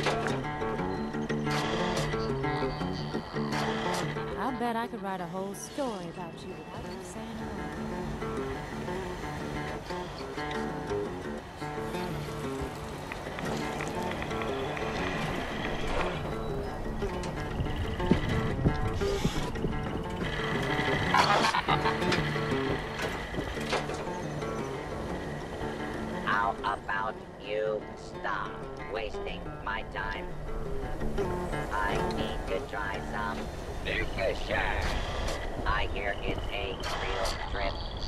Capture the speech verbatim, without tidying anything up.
I bet I could write a whole story about you without you saying a word. How about you stop wasting my time? I need to try some nutrition. I hear it's a real trip